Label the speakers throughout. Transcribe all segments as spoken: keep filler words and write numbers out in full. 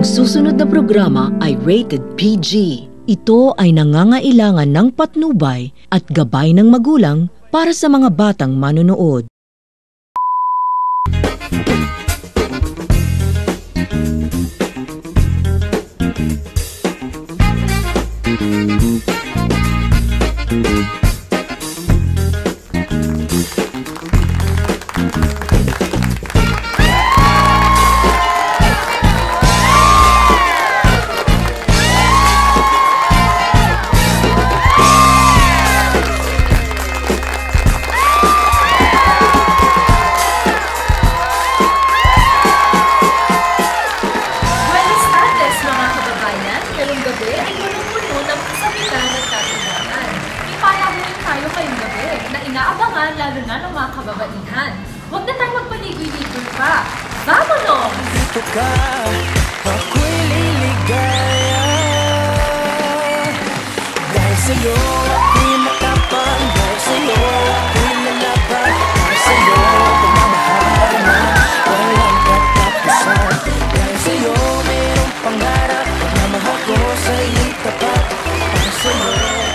Speaker 1: susunod na programa ay rated P G. Ito ay nangangailangan ng patnubay at gabay ng magulang para sa mga batang manonood.
Speaker 2: Lalo na ng mga kababaihan. Huwag na tayo magpaligoy-ligoy pa. Vamonos!
Speaker 3: Dito ka, ako'y liligaya. Dahil sa'yo, ako'y matapang. Dahil sa'yo, ako'y lalaban. Dahil sa'yo, pagmamahal na walang katapusan. Dahil sa'yo, mayroong pangarap. Pagmamahal ko sa'yo'y tapat. Dahil sa'yo,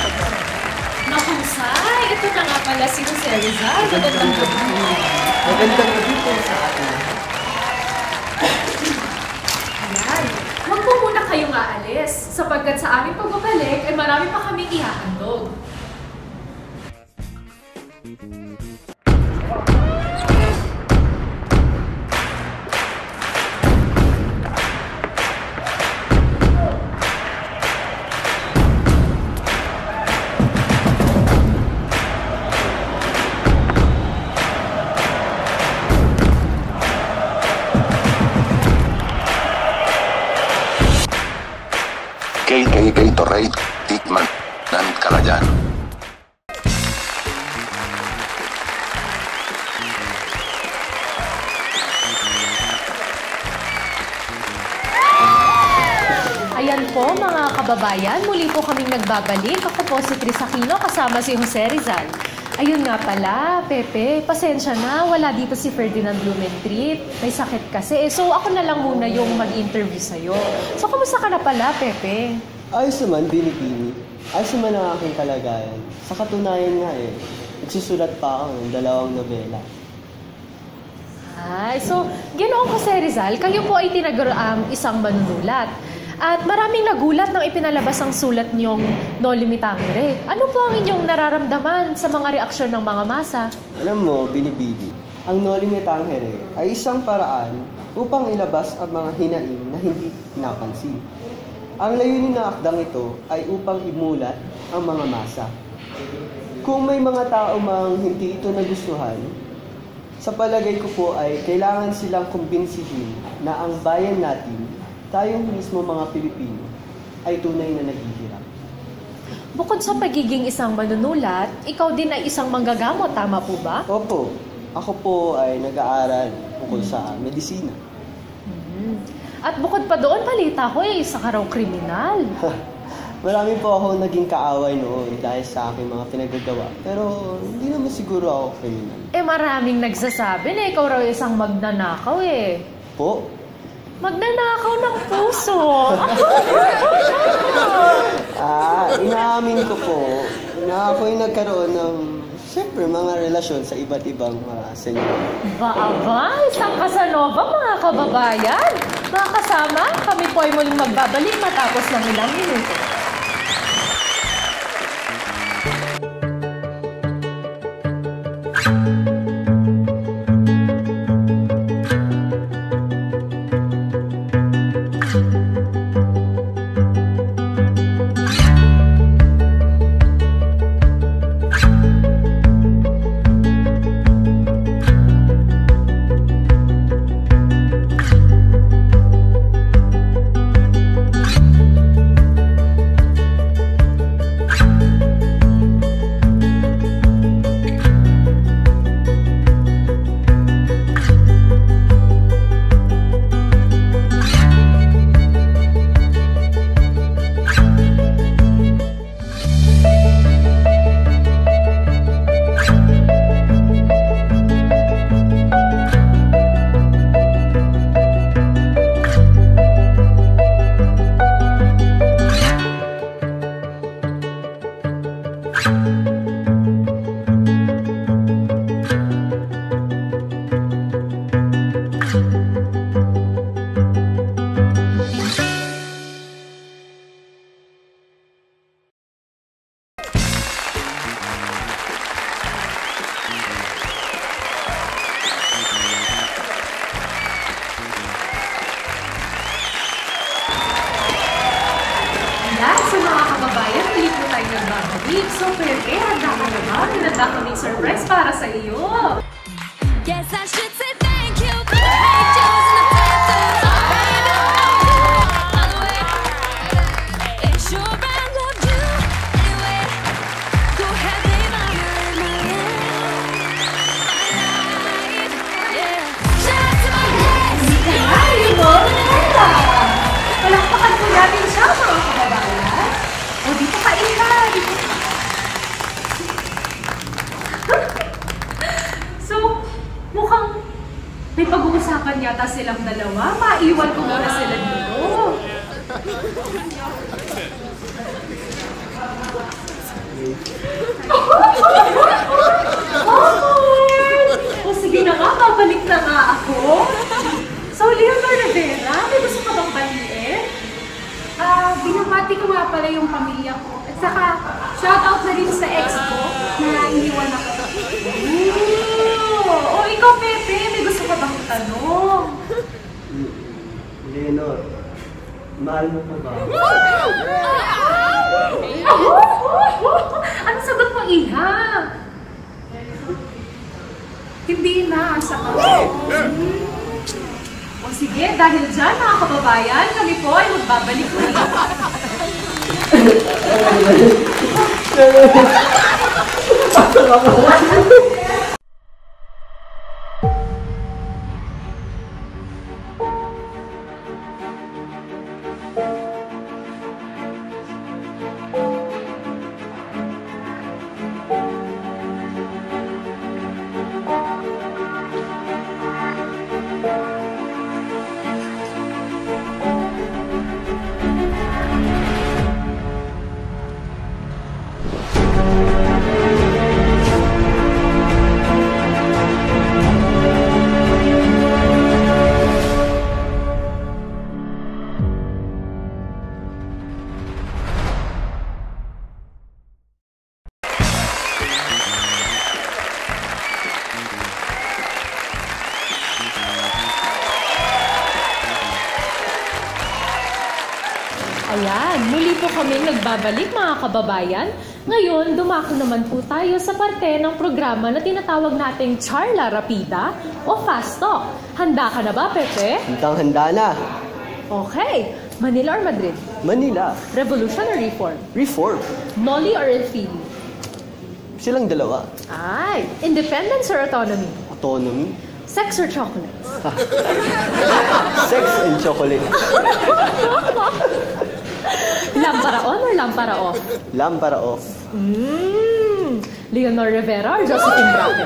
Speaker 2: Mahusay! Ito na nga pala si Jose Rizal. Magandang gabi.
Speaker 4: Magandang gabi po sa atin.
Speaker 2: Ayan. Huwag po muna kayong aalis sapagkat sa aming pagbabalik ay marami pa kaming ihahandog.
Speaker 5: Kay kay kay Torrey, Tikman, dan Kalayan.
Speaker 2: Ayan po mga kababayan, muli po kaming nagbabalik. Ako po si Tris Aquino kasama si Jose Rizal. Ayun nga pala, Pepe, pasensya na, wala dito si Ferdinand Blumentritt. May sakit kasi. Eh, so ako na lang muna yung mag-interview sa'yo. So, kamusta ka na pala, Pepe?
Speaker 4: Ayos naman, Bini-Bini. Ayos naman ang aking kalagayan. Sa katunayan nga eh, nagsusulat pa ako ng dalawang nobela.
Speaker 2: Ay, so, Ginoong Jose Rizal, kayo po ay tinag-um, isang manunulat. At maraming nagulat nang ipinalabas ang sulat niyong No Limitangere. Ano po ang inyong nararamdaman sa mga reaksyon ng mga masa?
Speaker 4: Alam mo, Bini-Bini, ang No Limitangere ay isang paraan upang ilabas ang mga hinaing na hindi pinapansin. Ang layunin ng akdang ito ay upang imulat ang mga masa. Kung may mga tao mang hindi ito nagustuhan, sa palagay ko po ay kailangan silang kumbinsihin na ang bayan natin, tayong mismo mga Pilipino, ay tunay na naghihirap.
Speaker 2: Bukod sa pagiging isang manunulat, ikaw din ay isang manggagamot, tama po ba?
Speaker 4: Opo, ako po ay nag-aaral tungkol sa medisina.
Speaker 2: Mm-hmm. At bukod pa doon, balita ko ay isa ka raw kriminal.
Speaker 4: Marami po ako naging kaaway noon dahil sa aking mga pinagagawa. Pero hindi naman siguro ako kriminal.
Speaker 2: Eh maraming nagsasabi na ikaw raw isang magnanakaw eh.
Speaker 4: Po?
Speaker 2: Magnanakaw ng puso.
Speaker 4: Ah, inaamin ko po na ako'y nagkaroon ng, siyempre, mga relasyon sa iba't ibang mga senyor.
Speaker 2: Ba-aba, isang Casanova mga kababayan. Mga kasama, kami po ay muling magbabalik matapos ng ilang minuto. week. So, Pepe, handa ka na ba? Hinanda kaming surprise para sa iyo.
Speaker 6: Guess I should say thank you for the angels and the dancers. By the way, it's sure I loved you anyway. Go ahead, babe, I'll live my life. Yeah. Shout out to my ex.
Speaker 2: Ay, mo, Nela! Palakpakan po natin siya, mga kababayan. O, dito ka, Ila. Dito ka. So, mukhang may pag-uusapan yata silang dalawa. Maiwan ko muna sila dito. O sige na nga, babalik na nga ako. So, Leonor Rivera, may gusto ka bang batiin?
Speaker 7: Ah, binabati ko nga pala yung pamilya ko. At saka, shoutout na rin sa ex ko na iniwan ako.
Speaker 2: Ooh! O, ikaw, Pepe, may gusto ka bang tanong?
Speaker 4: Leonor, mahal mo pa ba?
Speaker 2: Anong sagot mo, Iha?
Speaker 7: Hindi na, sa ka.
Speaker 2: O sige, dahil dyan, mga kababayan, kami po ay magbabalik ulit. Ayan, muli po kaming nagbabalik mga kababayan. Ngayon, dumako naman po tayo sa parte ng programa na tinatawag nating Charla Rapida o Fast Talk. Handa ka na ba, Pepe?
Speaker 4: Hindang-handa na.
Speaker 2: Okay. Manila or Madrid?
Speaker 4: Manila.
Speaker 2: Revolution or Reform?
Speaker 4: Reform.
Speaker 2: Noli or Elfili?
Speaker 4: Silang dalawa.
Speaker 2: Ay, independence or autonomy?
Speaker 4: Autonomy.
Speaker 2: Sex or chocolates?
Speaker 4: Sex and chocolate.
Speaker 2: Lampara on or lampara off?
Speaker 4: Lampara off.
Speaker 2: Mm. Leonor Rivera or Josephine Bracken?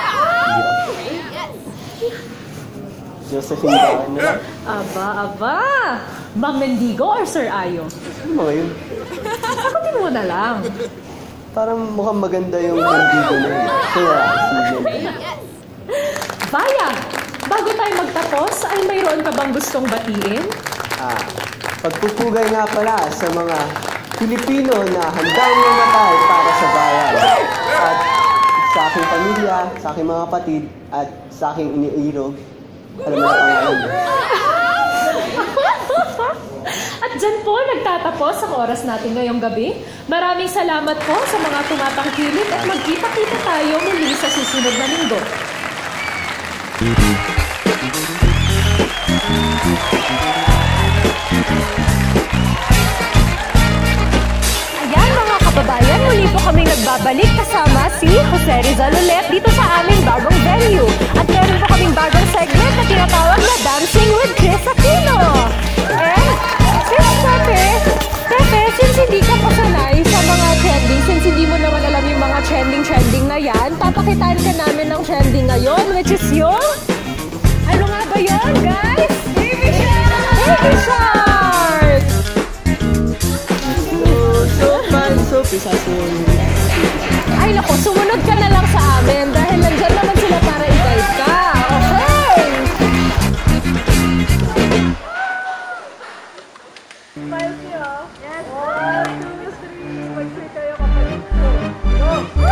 Speaker 4: Josephine Bracken na lang.
Speaker 2: Aba, aba. Mang Mendigo or Sir Ayo?
Speaker 4: Ano mga yun?
Speaker 2: Sagutin mo na lang.
Speaker 4: Parang mukhang maganda yung mandigo na yun. Kaya, sige.
Speaker 2: Vaya, bago tayo magtapos, ay mayroon ka bang gustong batiin?
Speaker 4: Ah, pagpupugay nga pala sa mga Pilipino na handang mamatay para sa bayan. At sa aking pamilya, sa aking mga kapatid, at sa aking iniirog. Alam mo na pangalan mo.
Speaker 2: At dyan po nagtatapos ang oras natin ngayong gabi. Maraming salamat po sa mga tumatangkilik at magkita-kita tayo muli sa susunod na linggo. Ayan mga kababayan, muli po kaming nagbabalik kasama si Jose Rizal ulit dito sa aming bagong venue. At meron po kaming bagong segment na tinatawag na Dancing with Chris Aquino. And since Pepe, Pepe, since hindi ka pasanay sa mga trending, since hindi mo naman alam yung mga trending-trending na yan, papakitaan ka namin ng trending ngayon, which is yung... Ano nga ba yun, guys? Baby Shark! Baby Shark!
Speaker 4: So, fun, so, pisasun.
Speaker 2: Ay, naku, sumunod ka na lang sa amin dahil nandyan naman sila para i-guide ka. Okay! Smile siya. Yes. One, two, three. Mag-three kayo kapatid ko. Go!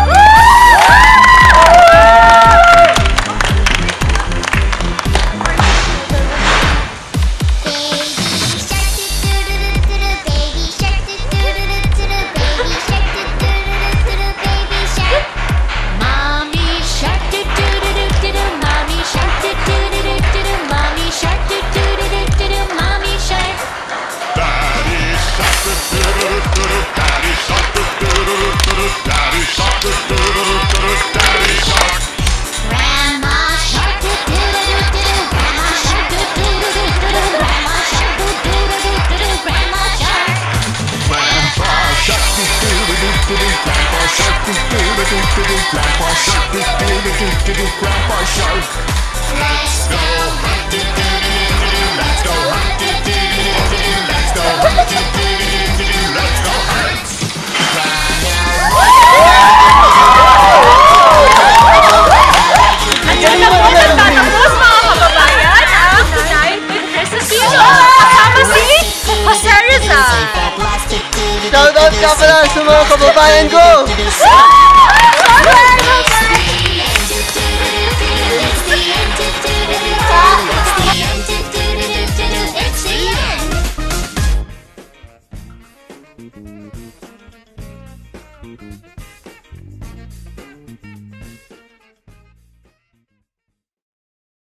Speaker 6: Baby shark, do do do do do, baby shark, do do do do do, baby shark, do do do do do.
Speaker 3: Grandpa Shark, Grandpa Shark. Let's go hunting, let's go hunting, let's go hunting, let's go hunt.
Speaker 2: Andiyan na po nagtatapos mga kababayan ang Night with Crisacino kasama si Jose Rizal.
Speaker 4: Shoutout ka pala sa mga kababayan ko!